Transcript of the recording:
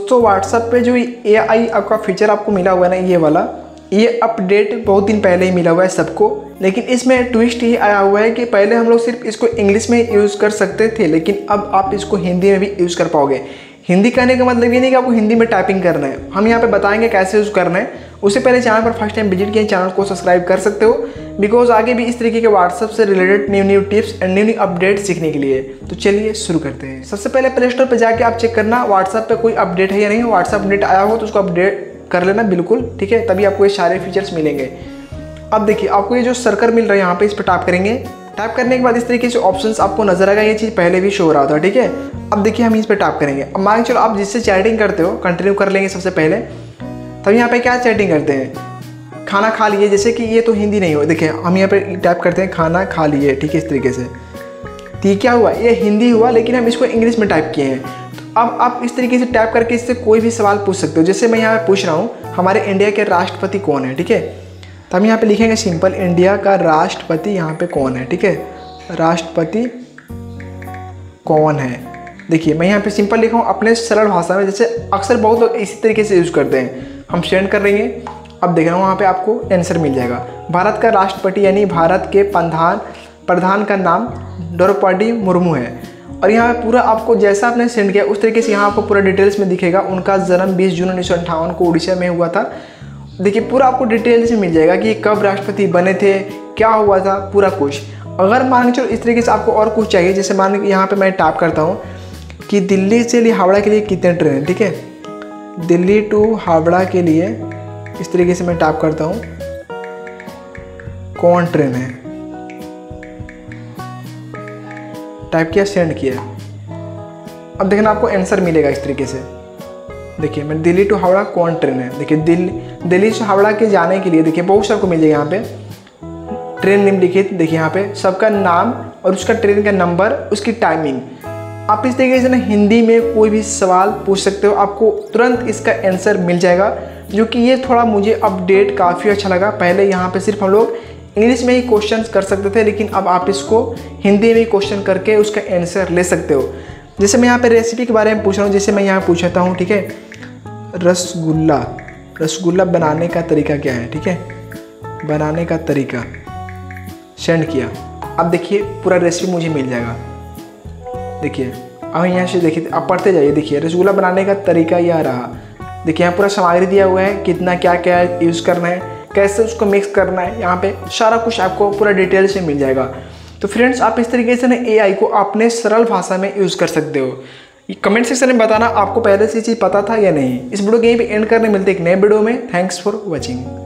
दोस्तों व्हाट्सएप पे जो AI आपका फीचर आपको मिला हुआ है ना, ये वाला, ये अपडेट बहुत दिन पहले ही मिला हुआ है सबको। लेकिन इसमें ट्विस्ट ये आया हुआ है कि पहले हम लोग सिर्फ इसको इंग्लिश में यूज़ कर सकते थे, लेकिन अब आप इसको हिंदी में भी यूज़ कर पाओगे। हिंदी कहने का मतलब ये नहीं कि आपको हिंदी में टाइपिंग करना है, हम यहाँ पे बताएंगे कैसे यूज़ करना है। उससे पहले चैनल पर फर्स्ट टाइम विजिट किए, चैनल को सब्सक्राइब कर सकते हो, बिकॉज आगे भी इस तरीके के व्हाट्सएप से related new tips and new update सीखने के लिए। तो चलिए शुरू करते हैं। सबसे पहले प्ले स्टोर पर जाके आप चेक करना व्हाट्सएप पे कोई अपडेट है या नहीं। व्हाट्सएप अपडेट आया हो तो उसको अपडेट कर लेना बिल्कुल, ठीक है, तभी आपको ये सारे फीचर्स मिलेंगे। अब देखिए आपको ये जो सर्कल मिल रहा है यहाँ पे, इस पर टैप करेंगे। टैप करने के बाद इस तरीके से ऑप्शंस आपको नजर आएगा। ये चीज़ पहले भी शो हो रहा था, ठीक है। अब देखिए हम इस पर टैप करेंगे। अब मान चलो आप जिससे चैटिंग करते हो, कंटिन्यू कर लेंगे सबसे पहले। तब यहाँ पे क्या चैटिंग करते हैं, खाना खा लिए, जैसे कि ये तो हिंदी नहीं हो, देखिए हम यहाँ पे टैप करते हैं खाना खा लिए, ठीक है, इस तरीके से। तो ये क्या हुआ, ये हिंदी हुआ, लेकिन हम इसको इंग्लिश में टाइप किए हैं। तो अब आप इस तरीके से टैप करके इससे कोई भी सवाल पूछ सकते हो। जैसे मैं यहाँ पे पूछ रहा हूँ हमारे इंडिया के राष्ट्रपति कौन है, ठीक है। तो हम यहाँ पे लिखेंगे सिंपल, इंडिया का राष्ट्रपति यहाँ पे कौन है, ठीक है, राष्ट्रपति कौन है। देखिए मैं यहाँ पे सिंपल लिखा हूँ अपने सरल भाषा में, जैसे अक्सर बहुत लोग इसी तरीके से यूज़ करते हैं। हम सेंड कर देंगे। अब देख रहा हूँ वहाँ पे आपको आंसर मिल जाएगा। भारत का राष्ट्रपति यानी भारत के प्रधान का नाम द्रौपदी मुर्मू है। और यहाँ पे पूरा आपको जैसा आपने सेंड किया उस तरीके से यहाँ आपको पूरा डिटेल्स में दिखेगा। उनका जन्म 20 जून 1958 को उड़ीसा में हुआ था। देखिए पूरा आपको डिटेल्स में मिल जाएगा कि कब राष्ट्रपति बने थे, क्या हुआ था, पूरा कुछ। अगर मान के चलो इस तरीके से आपको और कुछ चाहिए, जैसे मान के यहाँ पे मैं टैप करता हूँ कि दिल्ली से हावड़ा के लिए कितने ट्रेन हैं, ठीक है, दिल्ली टू हावड़ा के लिए इस तरीके से मैं टैप करता हूँ कौन ट्रेन है, टाइप किया, सेंड किया। अब देखना आपको आंसर मिलेगा इस तरीके से। देखिए मैं दिल्ली टू हावड़ा कौन ट्रेन है, देखिए दिल्ली से हावड़ा के जाने के लिए देखिए बहुत सारे को मिल जाएगा। यहाँ पे ट्रेन निम्नलिखित, देखिए यहाँ पे सबका नाम और उसका ट्रेन का नंबर, उसकी टाइमिंग। आप इस तरीके से ना हिंदी में कोई भी सवाल पूछ सकते हो, आपको तुरंत इसका आंसर मिल जाएगा। जो कि ये थोड़ा मुझे अपडेट काफ़ी अच्छा लगा। पहले यहाँ पे सिर्फ हम लोग इंग्लिश में ही क्वेश्चन कर सकते थे, लेकिन अब आप इसको हिंदी में क्वेश्चन करके उसका आंसर ले सकते हो। जैसे मैं यहाँ पे रेसिपी के बारे में पूछ रहा हूँ, जैसे मैं यहाँ पूछता हूँ, ठीक है, रसगुल्ला बनाने का तरीका क्या है, ठीक है, बनाने का तरीका, सेंड किया। अब देखिए पूरा रेसिपी मुझे मिल जाएगा। देखिए अब यहाँ से देखिए आप पढ़ते जाइए। देखिए रसगुल्ला बनाने का तरीका यह रहा। देखिए यहाँ पूरा सामग्री दिया हुआ है, कितना क्या क्या यूज़ करना है, कैसे उसको मिक्स करना है, यहाँ पे सारा कुछ आपको पूरा डिटेल से मिल जाएगा। तो फ्रेंड्स आप इस तरीके से ना AI को अपने सरल भाषा में यूज़ कर सकते हो। कमेंट सेक्शन में बताना आपको पहले से चीज़ पता था या नहीं। इस वीडियो को यहीं पे एंड करने, मिलते एक नए वीडियो में। Thanks for watching.